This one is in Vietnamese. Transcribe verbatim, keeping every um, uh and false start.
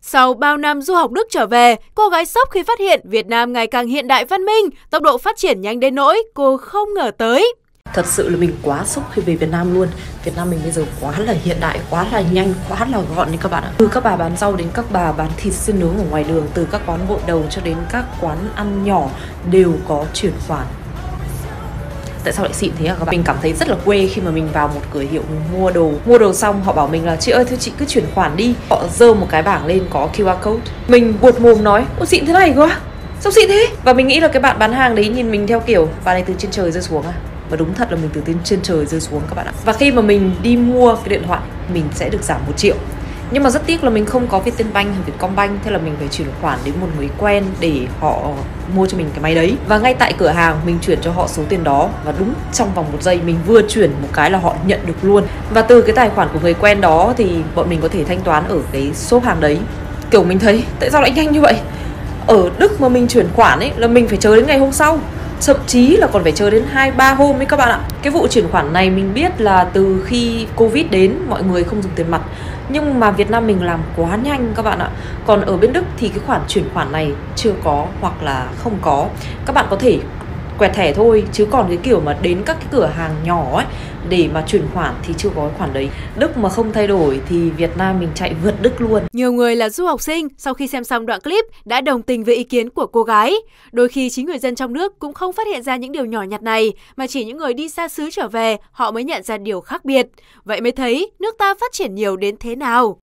Sau bao năm du học Đức trở về, cô gái sốc khi phát hiện Việt Nam ngày càng hiện đại văn minh, tốc độ phát triển nhanh đến nỗi cô không ngờ tới. Thật sự là mình quá sốc khi về Việt Nam luôn. Việt Nam mình bây giờ quá là hiện đại, quá là nhanh, quá là gọn đi các bạn ạ. Từ các bà bán rau đến các bà bán thịt xiên nướng ở ngoài đường, từ các quán gội đầu cho đến các quán ăn nhỏ đều có chuyển khoản. Tại sao lại xịn thế hả các bạn? Mình cảm thấy rất là quê khi mà mình vào một cửa hiệu mình mua đồ. Mua đồ xong họ bảo mình là chị ơi thôi chị cứ chuyển khoản đi. Họ giơ một cái bảng lên có quy rờ code. Mình buột mồm nói ôi xịn thế này cơ á? Sao xịn thế? Và mình nghĩ là cái bạn bán hàng đấy nhìn mình theo kiểu bà này từ trên trời rơi xuống à? Và đúng thật là mình từ trên trời rơi xuống các bạn ạ. Và khi mà mình đi mua cái điện thoại mình sẽ được giảm một triệu. Nhưng mà rất tiếc là mình không có Vietinbank hay Vietcombank, thế là mình phải chuyển khoản đến một người quen để họ mua cho mình cái máy đấy. Và ngay tại cửa hàng mình chuyển cho họ số tiền đó, và đúng trong vòng một giây mình vừa chuyển một cái là họ nhận được luôn. Và từ cái tài khoản của người quen đó thì bọn mình có thể thanh toán ở cái shop hàng đấy. Kiểu mình thấy tại sao lại nhanh như vậy? Ở Đức mà mình chuyển khoản ấy là mình phải chờ đến ngày hôm sau, thậm chí là còn phải chờ đến hai ba hôm ấy các bạn ạ. Cái vụ chuyển khoản này mình biết là từ khi Covid đến mọi người không dùng tiền mặt, nhưng mà Việt Nam mình làm quá nhanh các bạn ạ. Còn ở bên Đức thì cái khoản chuyển khoản này chưa có hoặc là không có. Các bạn có thể quẹt thẻ thôi, chứ còn cái kiểu mà đến các cái cửa hàng nhỏ ấy để mà chuyển khoản thì chưa có cái khoản đấy. Đức mà không thay đổi thì Việt Nam mình chạy vượt Đức luôn. Nhiều người là du học sinh sau khi xem xong đoạn clip đã đồng tình với ý kiến của cô gái. Đôi khi chính người dân trong nước cũng không phát hiện ra những điều nhỏ nhặt này, mà chỉ những người đi xa xứ trở về họ mới nhận ra điều khác biệt. Vậy mới thấy nước ta phát triển nhiều đến thế nào.